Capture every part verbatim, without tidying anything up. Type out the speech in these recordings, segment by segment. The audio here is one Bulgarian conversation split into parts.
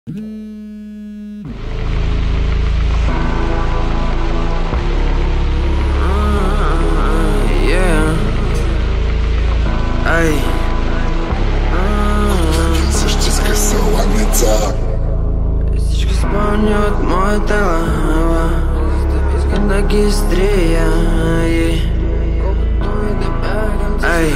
Ай, Всички скъсаланица, всички спомни от моята глава, искам да ги изтрия. Ай,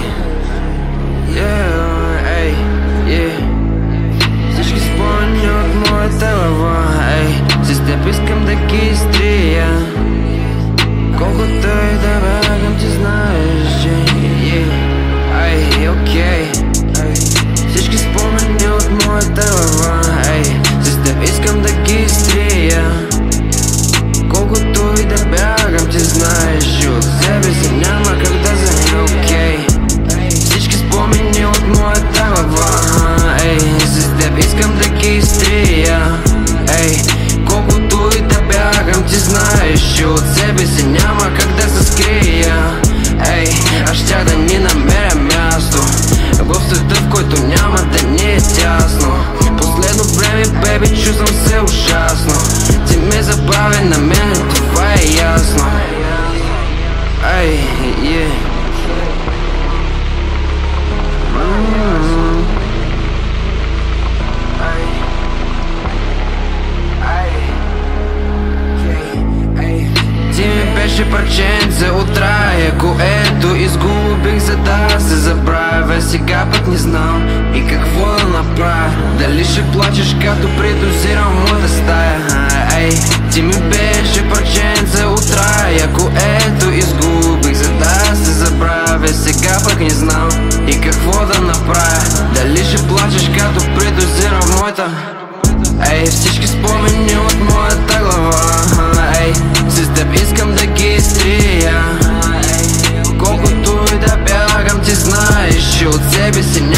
ей, ей, всички спомни от моята глава, ей, с теб искам да ги изтрия. Колкото и да бягам, ти знаеш, че ай, окей, всички спомени от моята глава, ей, с теб искам да ги изтрия. Колкото и да бягам, ти знаеш, от себе си няма как да за окей. Всички спомени от моята глава, ей, с теб искам да ги изтрия. Ей, колкото и да бягам, ти знаеш, от себе си няма как да се скрия. Ей, аз щях да ни намеря място в света, в който няма да ни е тясно. Последно време, беби, чувствам се ужасно. Ти ме забави на мен, това е ясно. Ай, е Ти ми беше парченце от рая, което изгубих, за да се забравя. Сега пък не знам и какво да направя. Дали ще плачеш, като придозирам моята стая? Ей, ти ми беше парченце от рая, което изгубих, за да се забравя. Сега пък не знам и какво да направя. Дали ще плачеш, като придозирам моята? Ей, всички спомени от моята глава, ей, с теб искам да ги изтрия. Колкото и да бягам, ти знаеш, от себе си